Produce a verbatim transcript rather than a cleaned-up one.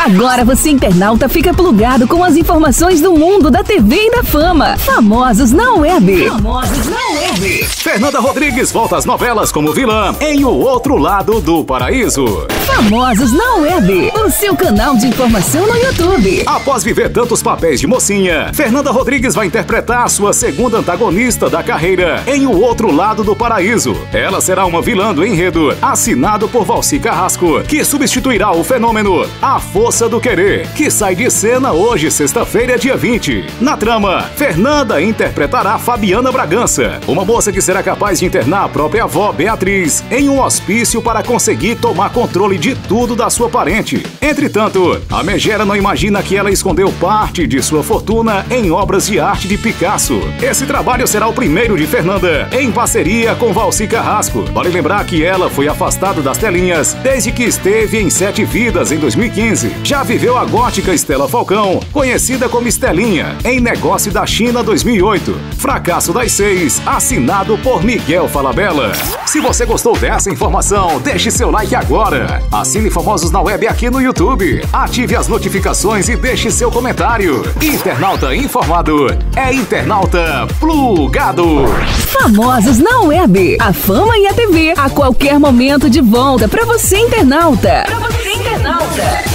Agora você, internauta, fica plugado com as informações do mundo da T V e da fama. Famosos na web. Famosos na web. Fernanda Rodrigues volta às novelas como vilã em O Outro Lado do Paraíso. Famosos na web. O seu canal de informação no YouTube. Após viver tantos papéis de mocinha, Fernanda Rodrigues vai interpretar sua segunda antagonista da carreira em O Outro Lado do Paraíso. Ela será uma vilã do enredo, assinado por Valci Carrasco, que substituirá o fenômeno A Força do Querer, que sai de cena hoje, sexta-feira, dia vinte. Na trama, Fernanda interpretará Fabiana Bragança, uma moça que será capaz de internar a própria avó, Beatriz, em um hospício para conseguir tomar controle de tudo da sua parente. Entretanto, a megera não imagina que ela escondeu parte de sua fortuna em obras de arte de Picasso. Esse trabalho será o primeiro de Fernanda, em parceria com Valci Carrasco. Vale lembrar que ela foi afastada das telinhas desde que esteve em Sete Vidas em dois mil e quinze. Já viveu a gótica Estela Falcão, conhecida como Estelinha, em Negócio da China dois mil e oito. Fracasso das Seis, assinado por Miguel Falabella. Se você gostou dessa informação, deixe seu like agora. Assine Famosos na Web aqui no YouTube. Ative as notificações e deixe seu comentário. Internauta informado é internauta plugado. Famosos na web. A fama e a T V a qualquer momento de volta para você, internauta. Para você, internauta.